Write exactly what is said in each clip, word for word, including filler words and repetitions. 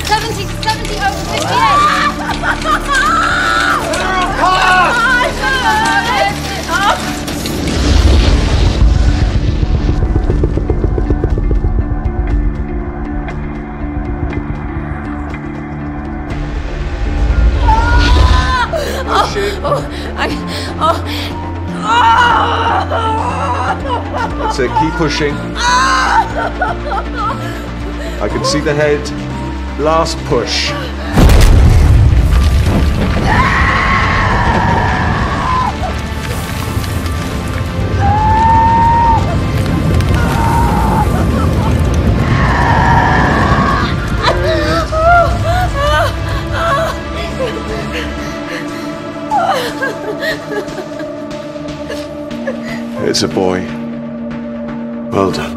seventy, seventy over fifty-eight. Oh, I, oh, oh. That's it, keep pushing. I can see the head. Last push. It's a boy. Well done.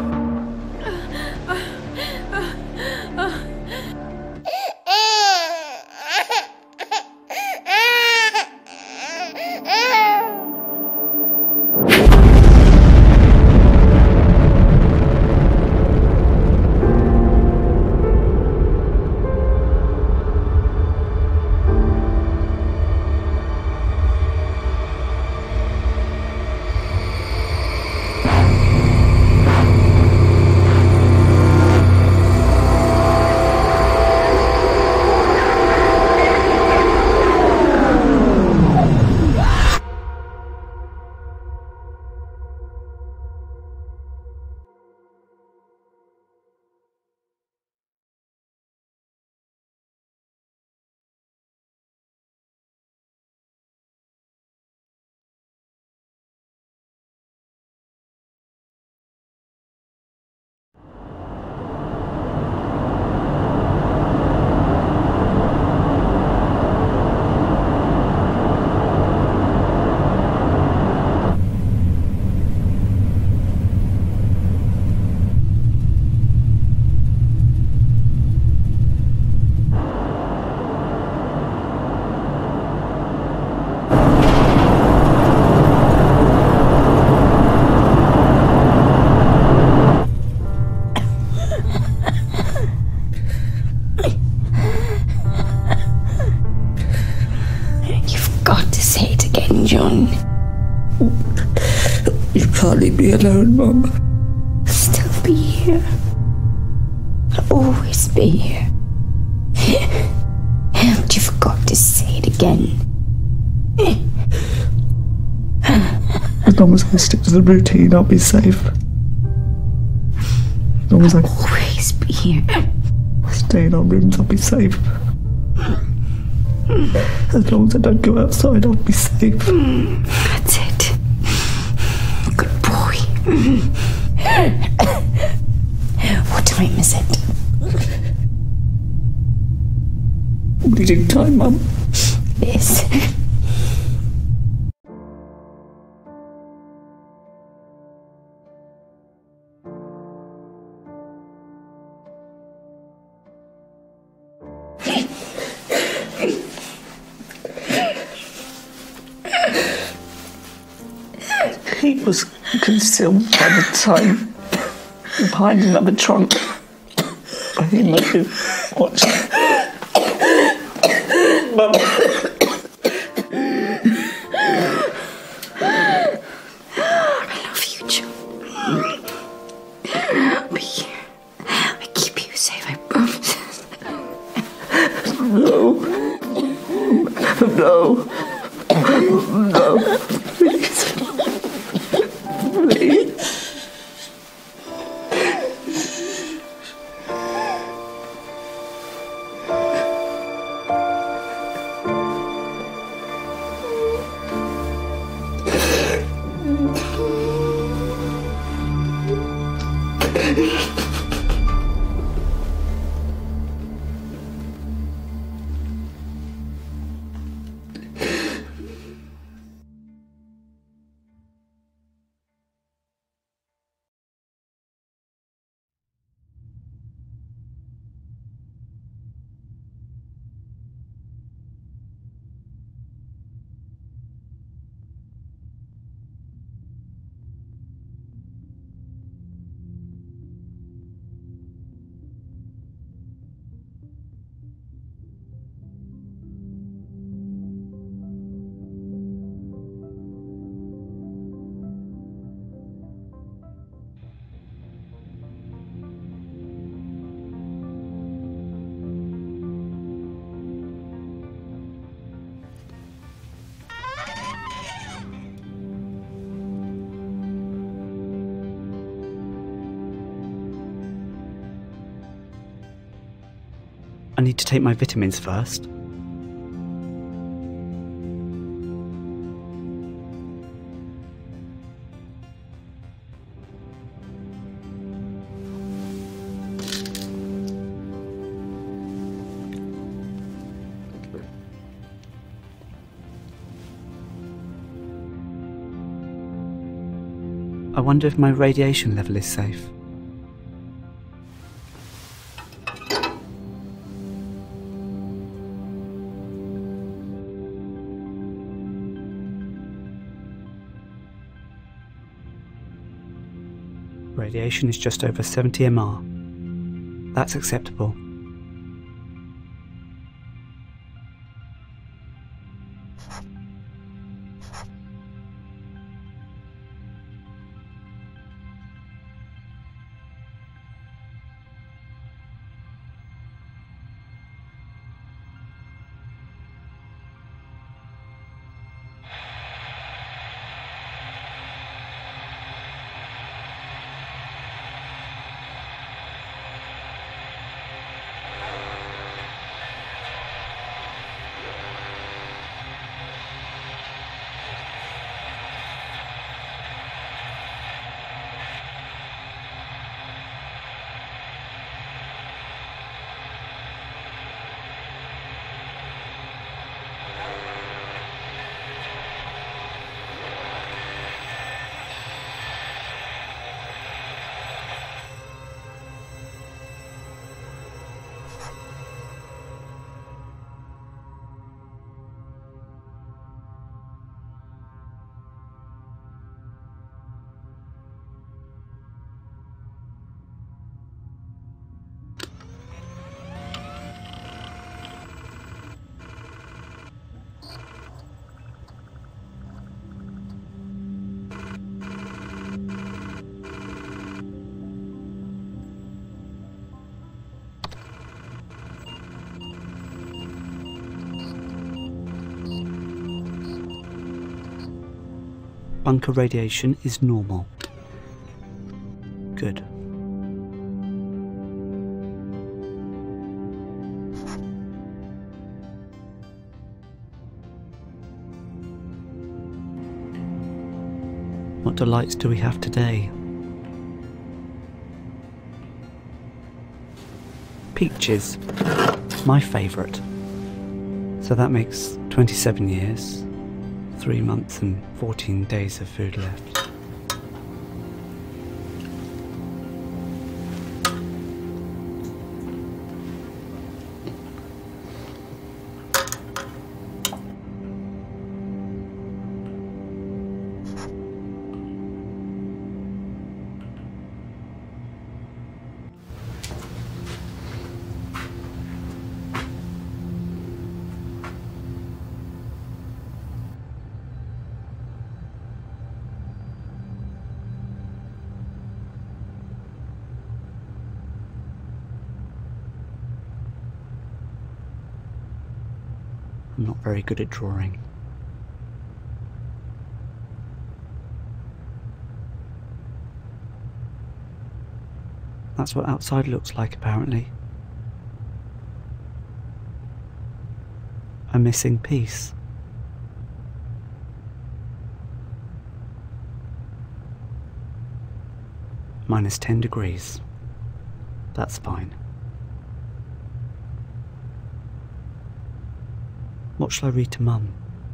John. You can't leave me alone, Mum. I'll still be here. I'll always be here. But you forgot to say it again. As long as I stick to the routine, I'll be safe. As long as I I'll always be here. stay in our rooms, I'll be safe. As long as I don't go outside, I'll be safe. That's it. Good boy. What time is it? Bleeding time, Mum. Yes. He was concealed by the time behind another trunk. I think maybe watch. Mum. I love you, Joe. I'll be here. I keep you safe, I promise. No. No. No. Please. Please. I need to take my vitamins first. I wonder if my radiation level is safe. Radiation is just over seventy M R. That's acceptable. Bunker radiation is normal. Good. What delights do we have today? Peaches. My favourite. So that makes twenty-seven years. Three months and fourteen days of food left. I'm not very good at drawing. That's what outside looks like, apparently. A missing piece. Minus ten degrees. That's fine. What shall I read to Mum?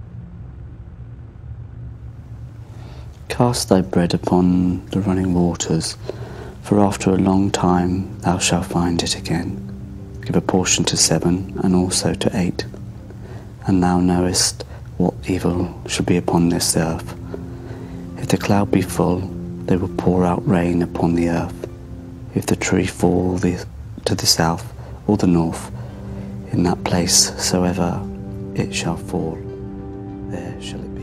Cast thy bread upon the running waters, for after a long time thou shalt find it again. Give a portion to seven, and also to eight. And thou knowest what evil shall be upon this earth. If the cloud be full, they will pour out rain upon the earth. If the tree fall the, to the south or the north, in that place soever it shall fall, there shall it be.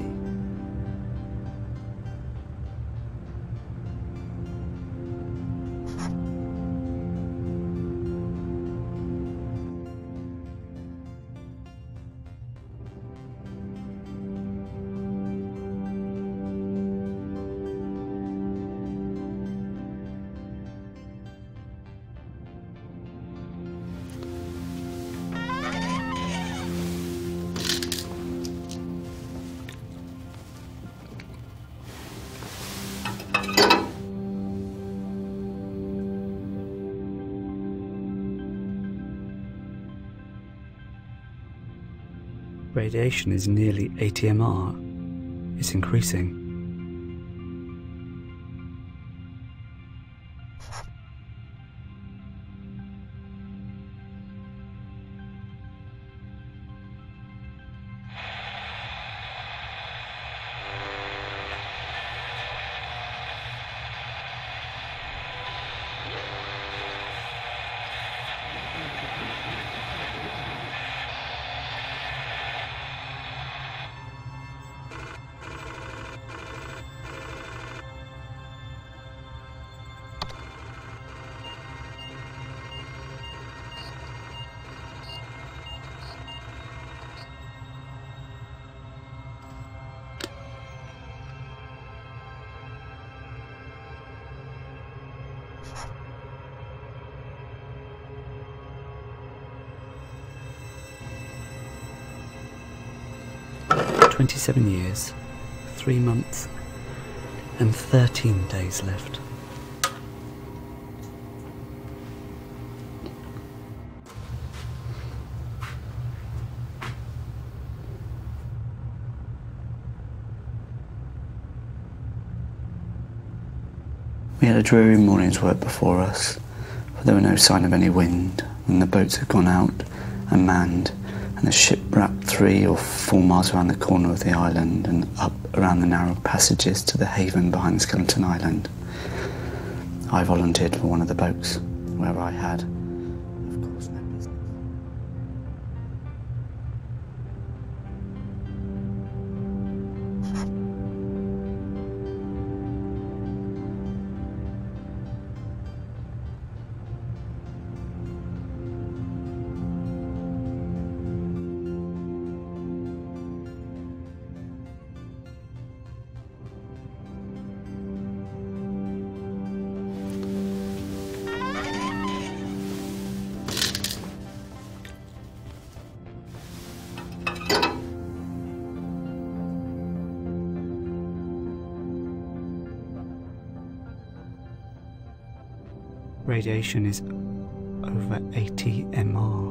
Radiation is nearly eighty M R. It's increasing. Twenty-seven years, three months, and thirteen days left. We had a dreary morning's work before us, for there were no sign of any wind, and the boats had gone out and manned, and the ship wrapped three or four miles around the corner of the island and up around the narrow passages to the haven behind Skeleton Island. I volunteered for one of the boats, where I had, of course, no business. Radiation is over eighty M R.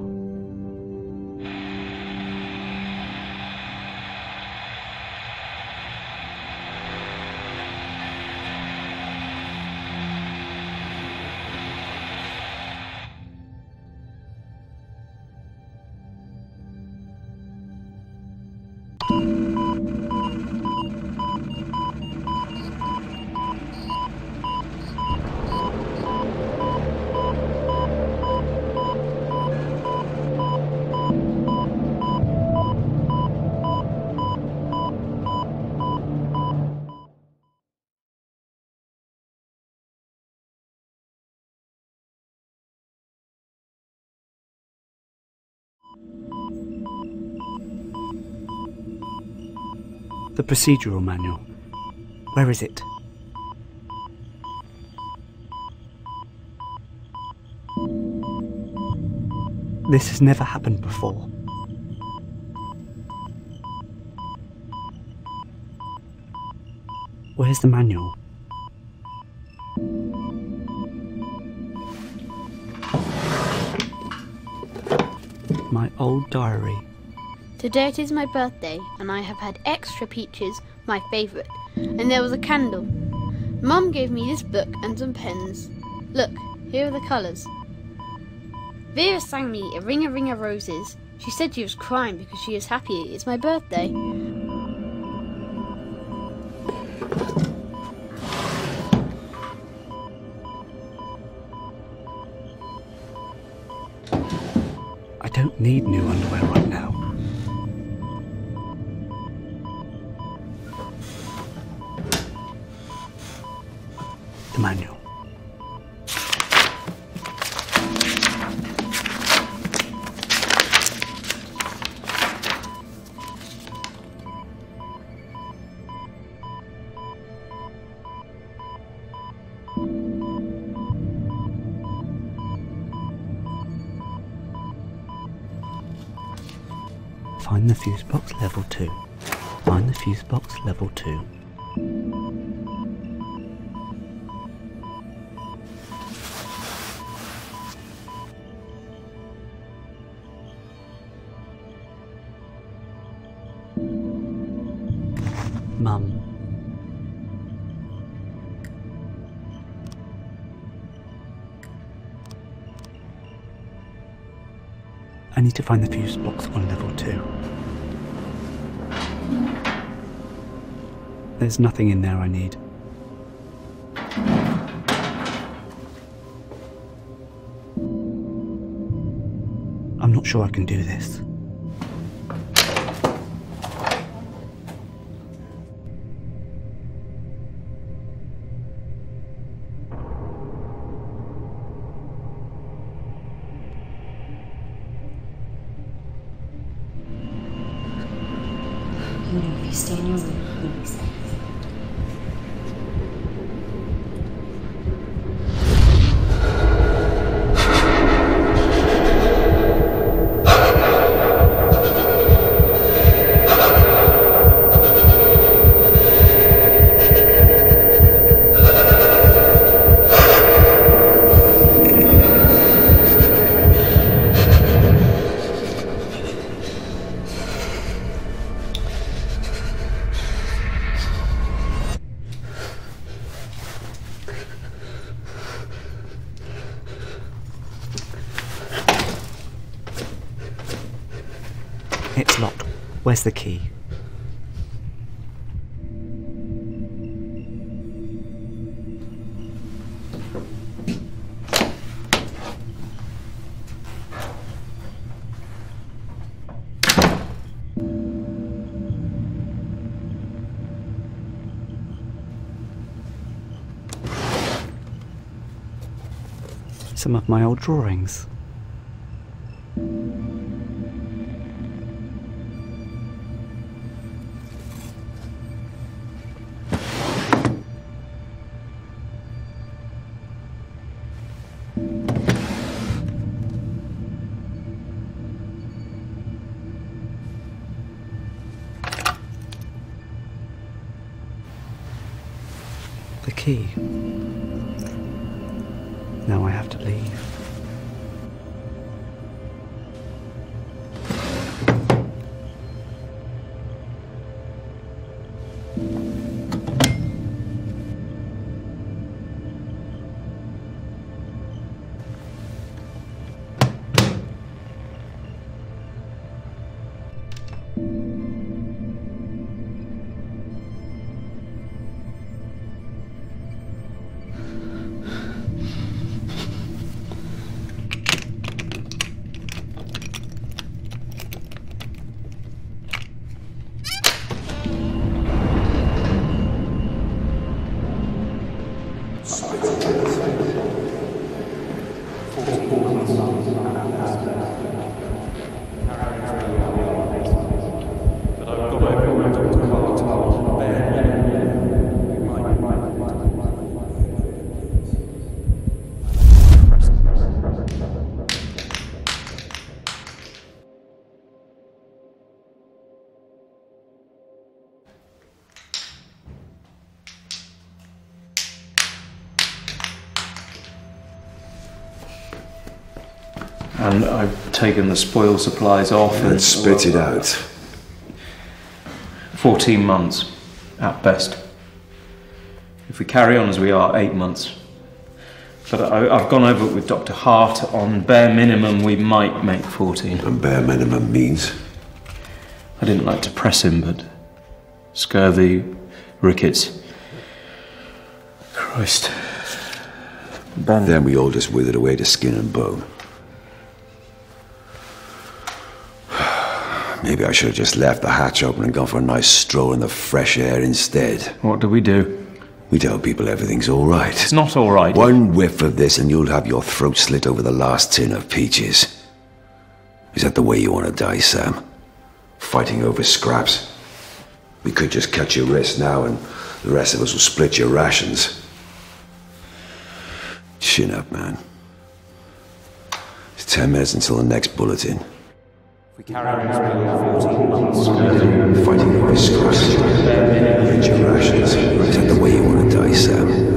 The procedural manual. Where is it? This has never happened before. Where's the manual? My old diary. Today it is my birthday, and I have had extra peaches, my favourite, and there was a candle. Mum gave me this book and some pens. Look, here are the colours. Vera sang me a ring a ring of roses. She said she was crying because she is happy it's my birthday. I don't need new underwear right now. The manual. Find the fuse box level two. Find the fuse box level two. Mum. I need to find the fuse box on level two. There's nothing in there I need. I'm not sure I can do this. You know, if you stay in your room, you'll be safe. It's locked. Where's the key? Some of my old drawings. The key. Now I have to leave. And I've taken the spoil supplies off and, And spit it out. fourteen months at best. If we carry on as we are, eight months. But I, I've gone over it with Doctor Hart. On bare minimum, we might make fourteen. And bare minimum means? I didn't like to press him, but scurvy, rickets. Christ. Ben. Then we all just withered away to skin and bone. Maybe I should have just left the hatch open and gone for a nice stroll in the fresh air instead. What do we do? We tell people everything's all right. It's not all right. One whiff of this and you'll have your throat slit over the last tin of peaches. Is that the way you want to die, Sam? Fighting over scraps? We could just cut your wrist now and the rest of us will split your rations. Chin up, man. It's ten minutes until the next bulletin. We carry on as we are, fourteen months. Fighting over scraps. Split your rations. Is that the way you want to die, Sam?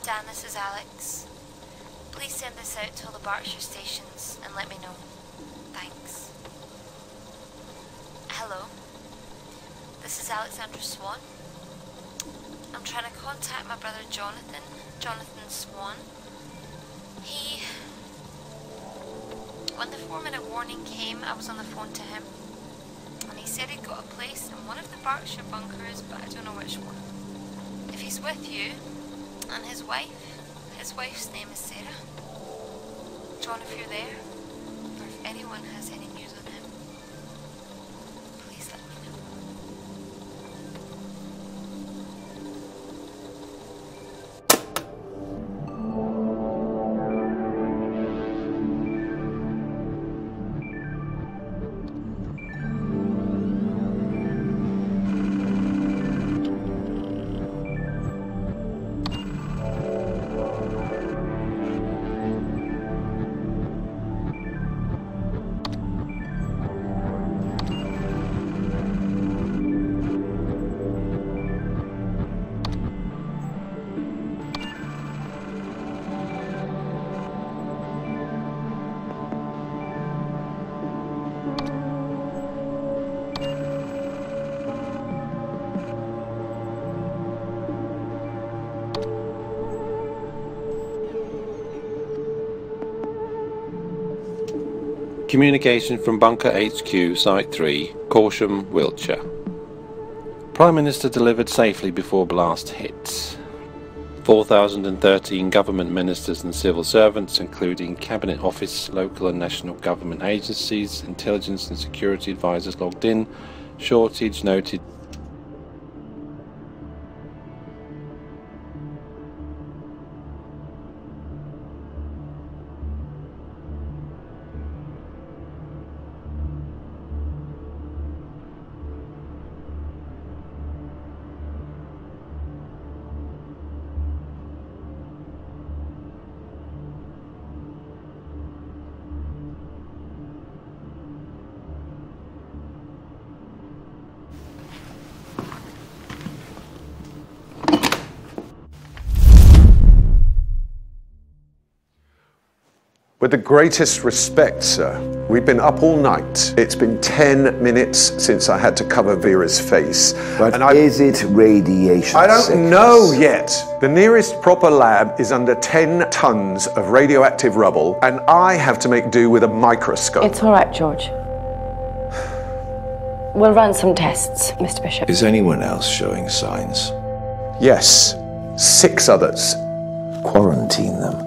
Dan, this is Alex. Please send this out to all the Berkshire stations and let me know. Thanks. Hello. This is Alexandra Swan. I'm trying to contact my brother Jonathan, Jonathan Swan. He... When the four-minute warning came, I was on the phone to him. And he said he'd got a place in one of the Berkshire bunkers, but I don't know which one. If he's with you, and his wife, his wife's name is Sarah. John, if you're there, or if anyone has any news on him, please let me know. Communication from Bunker H Q, Site three, Corsham, Wiltshire. Prime Minister delivered safely before blast hit. four thousand thirteen government ministers and civil servants, including Cabinet Office, local and national government agencies, intelligence and security advisors logged in. Shortage noted. With the greatest respect, sir, we've been up all night. It's been ten minutes since I had to cover Vera's face. But and I, is it radiation I don't sickness? know yet. The nearest proper lab is under ten tons of radioactive rubble, and I have to make do with a microscope. It's all right, George. We'll run some tests, Mister Bishop. Is anyone else showing signs? Yes, six others. Quarantine them.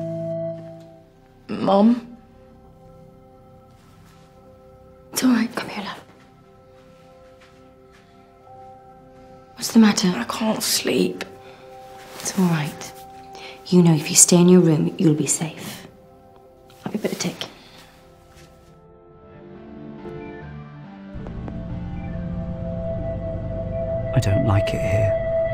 Mom? It's all right. Come here, love. What's the matter? I can't sleep. It's all right. You know, if you stay in your room, you'll be safe. I'll be a bit of tick. I don't like it here.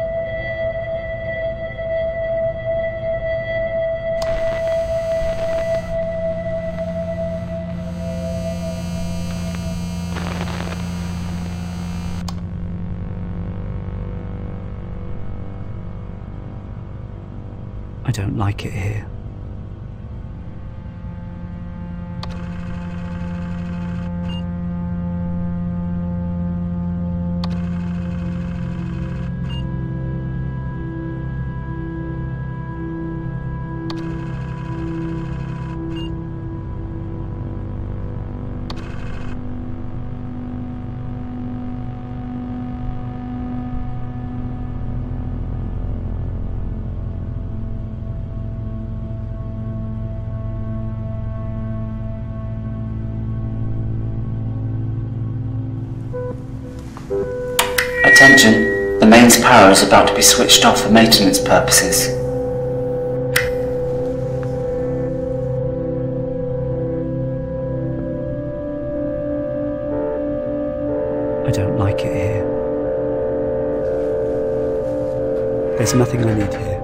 I don't like it here. Attention, the mains power is about to be switched off for maintenance purposes. I don't like it here. There's nothing I need here.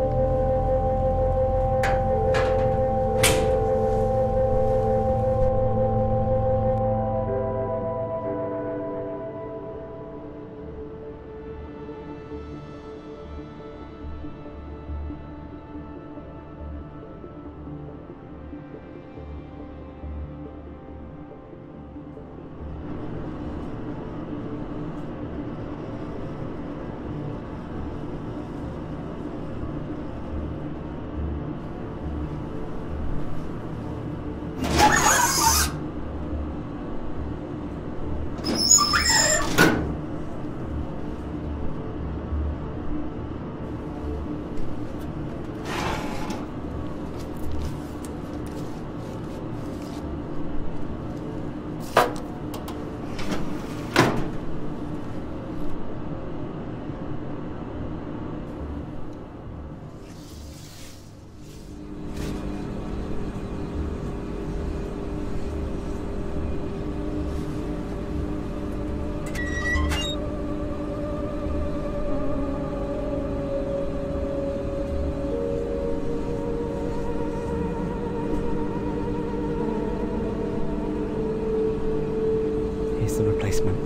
the replacement.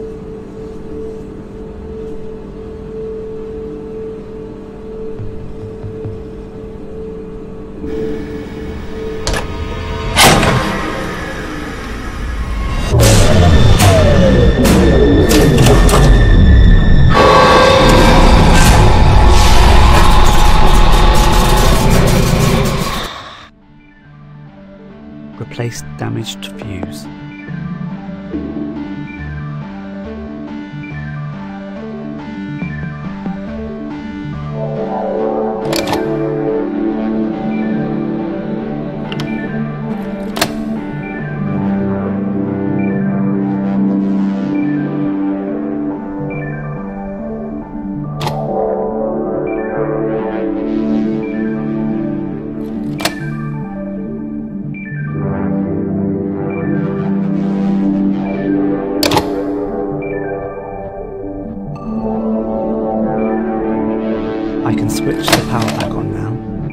Replace damaged fuse. I can switch the power back on now.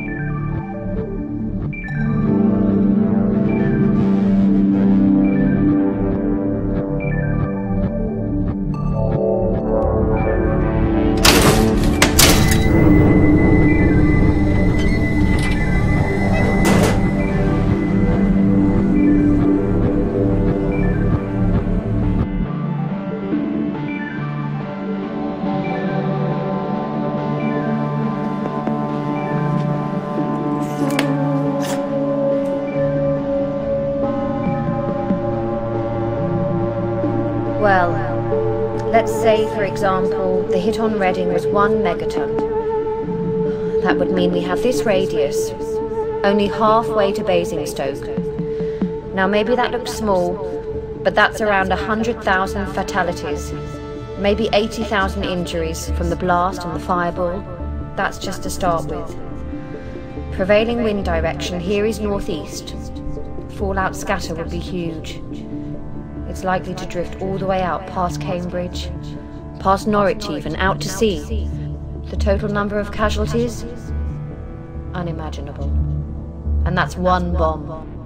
Well, let's say, for example, the hit on Reading was one megaton. That would mean we have this radius, only halfway to Basingstoke. Now maybe that looks small, but that's around one hundred thousand fatalities, maybe eighty thousand injuries from the blast and the fireball. That's just to start with. Prevailing wind direction here is northeast. Fallout scatter would be huge. It's likely to drift all the way out past Cambridge, past Norwich even, out to sea. The total number of casualties? Unimaginable. And that's one bomb.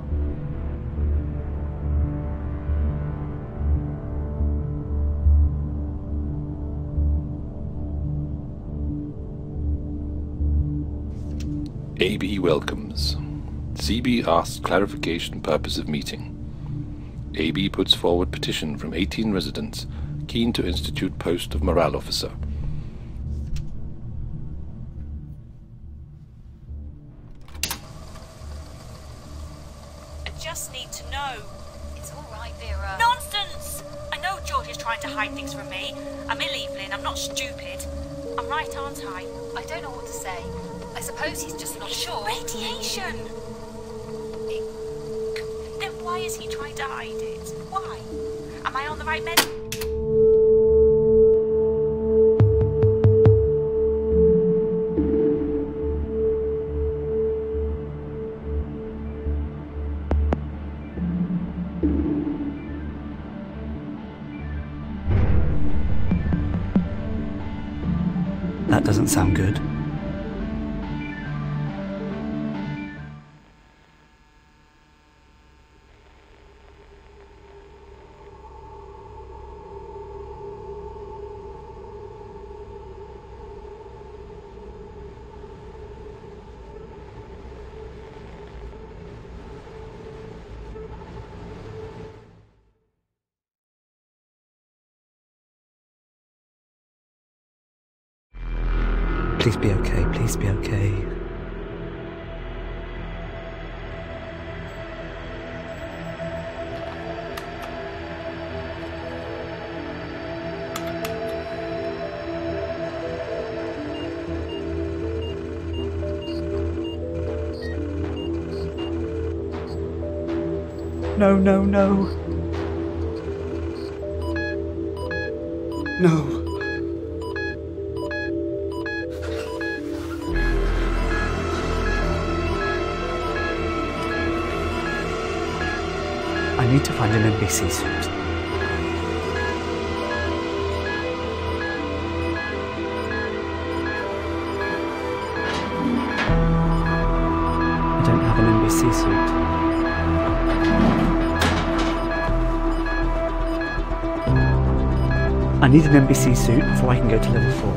A B welcomes. C B asks clarification purpose of meeting. A B puts forward petition from eighteen residents keen to institute post of morale officer. I just need to know. It's all right, Vera. Nonsense! I know George is trying to hide things from me. I'm ill, Evelyn. I'm not stupid. I'm right, aren't I? I don't know what to say. I suppose he's just not sure. Radiation! It... Then why is he trying to hide it? Why? Am I on the right med? That doesn't sound good. Please be okay, please be okay. No, no, no. No. I need to find an N B C suit. I don't have an N B C suit. I need an N B C suit before I can go to level four.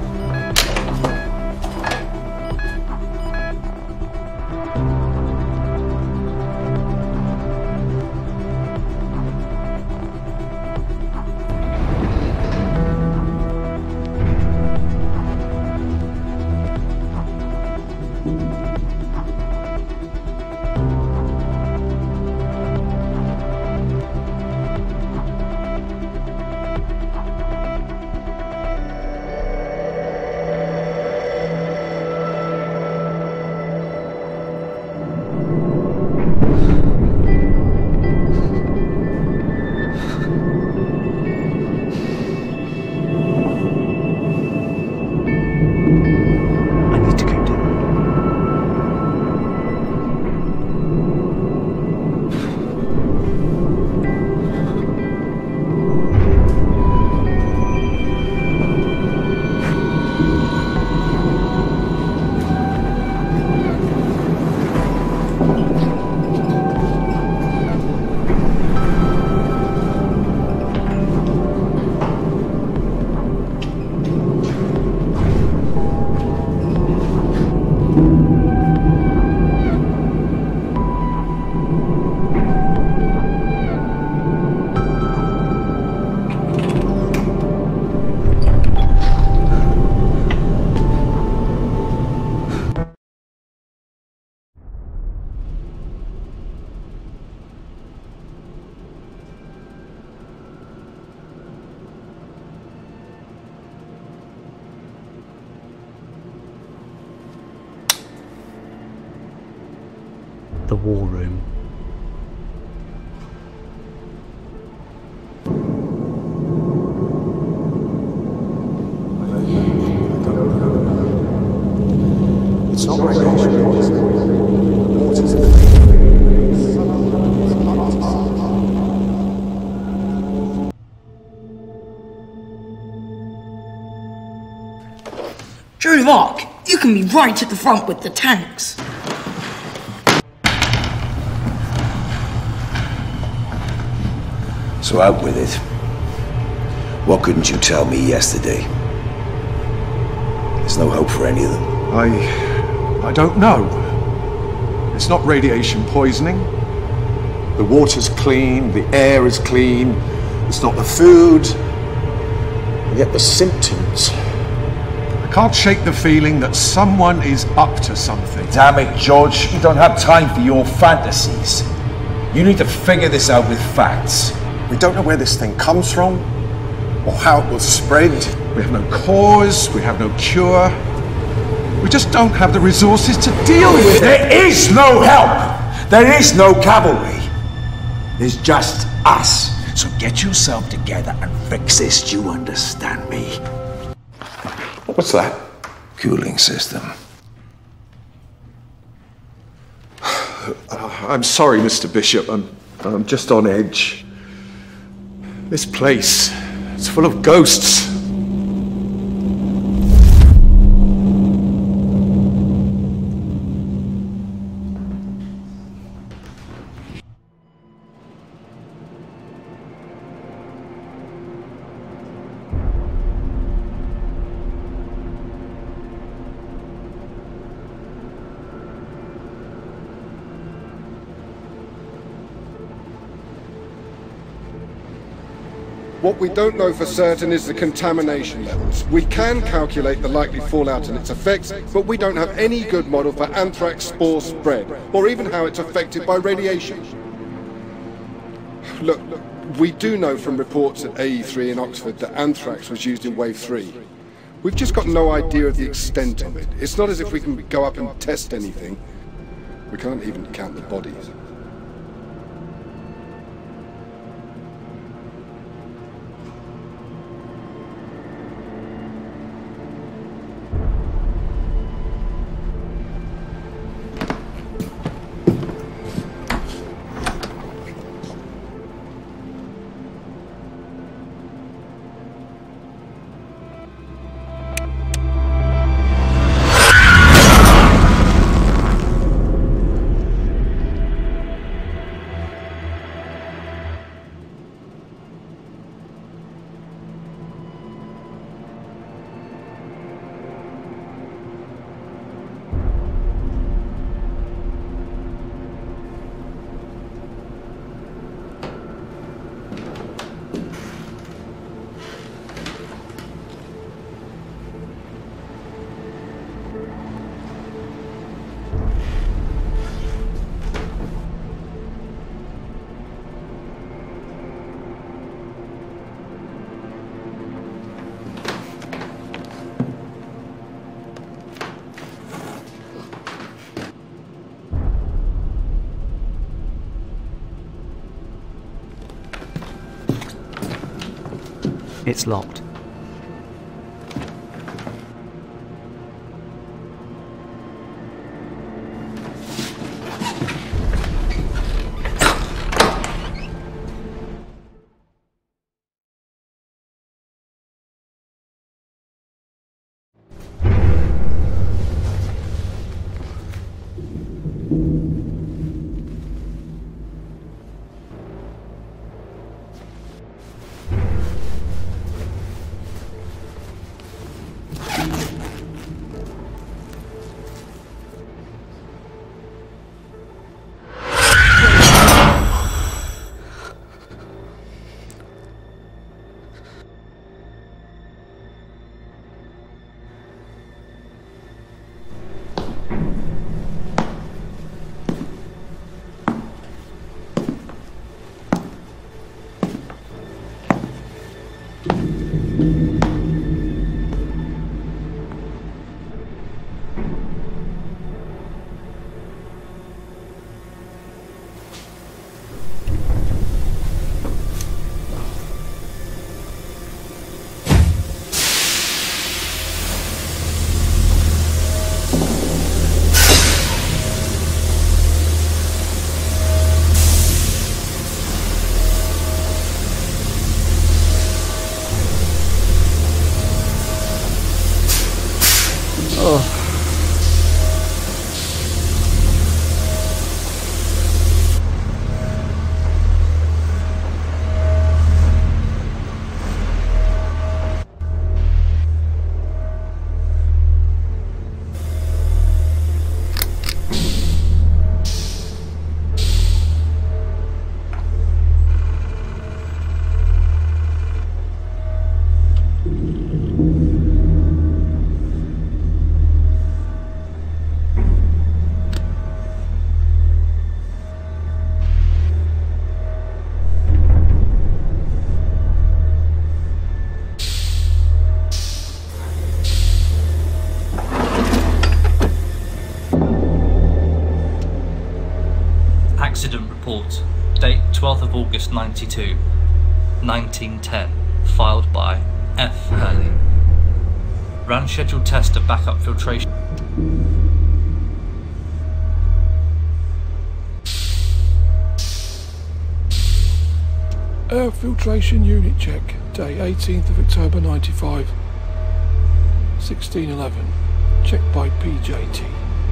The war room. It's not radiation Joan of Arc, you can be right at the front with the tanks. So out with it. What couldn't you tell me yesterday? There's no hope for any of them. I... I don't know. It's not radiation poisoning. The water's clean, the air is clean, it's not the food. And yet the symptoms... I can't shake the feeling that someone is up to something. Damn it, George, you don't have time for your fantasies. You need to figure this out with facts. We don't know where this thing comes from, or how it will spread. We have no cause, we have no cure. We just don't have the resources to deal with it. There is no help! There is no cavalry. There's just us. So get yourself together and fix this, do you understand me? What's that? Cooling system. Uh, I'm sorry, Mister Bishop, I'm, I'm just on edge. This place, it's full of ghosts. What we don't know for certain is the contamination levels. We can calculate the likely fallout and its effects, but we don't have any good model for anthrax spore spread, or even how it's affected by radiation. Look, we do know from reports at A E three in Oxford that anthrax was used in Wave three. We've just got no idea of the extent of it. It's not as if we can go up and test anything. We can't even count the bodies. It's locked. Accident report, date twelfth of August ninety-two, nineteen ten, filed by F. Hurley. Ran scheduled test of backup filtration. Air filtration unit check, day eighteenth of October ninety-five, sixteen eleven, checked by P J T.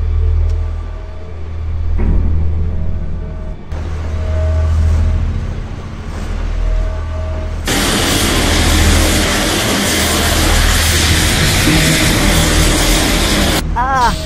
Ah!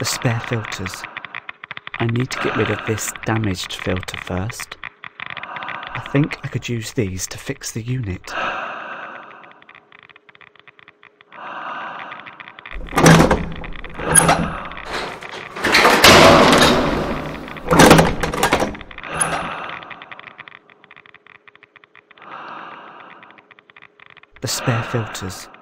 spare filters. I need to get rid of this damaged filter first. I think I could use these to fix the unit. The spare filters.